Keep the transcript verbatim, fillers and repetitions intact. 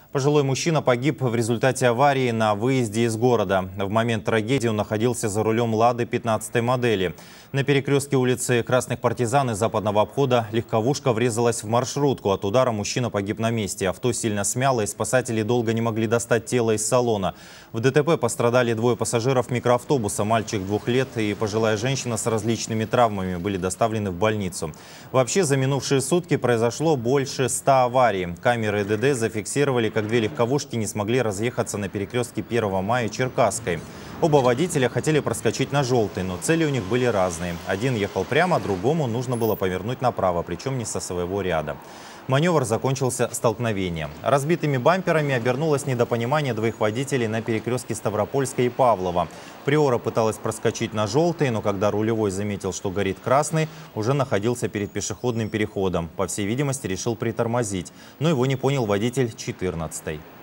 Пожилой мужчина погиб в результате аварии на выезде из города. В момент трагедии он находился за рулем «Лады» пятнадцатой модели. На перекрестке улицы Красных Партизан и западного обхода легковушка врезалась в маршрутку. От удара мужчина погиб на месте. Авто сильно смяло, и спасатели долго не могли достать тело из салона. В ДТП пострадали двое пассажиров микроавтобуса. Мальчик двух лет и пожилая женщина с различными травмами были доставлены в больницу. Вообще за минувшие сутки произошло больше ста аварий. Камеры ДД зафиксировали, как две легковушки не смогли разъехаться на перекрестке первого мая и Черкасской. Оба водителя хотели проскочить на желтый, но цели у них были разные. Один ехал прямо, другому нужно было повернуть направо, причем не со своего ряда. Маневр закончился столкновением. Разбитыми бамперами обернулось недопонимание двоих водителей на перекрестке Ставропольска и Павлова. Приора пыталась проскочить на желтый, но когда рулевой заметил, что горит красный, уже находился перед пешеходным переходом. По всей видимости, решил притормозить, но его не понял водитель четырнадцатой.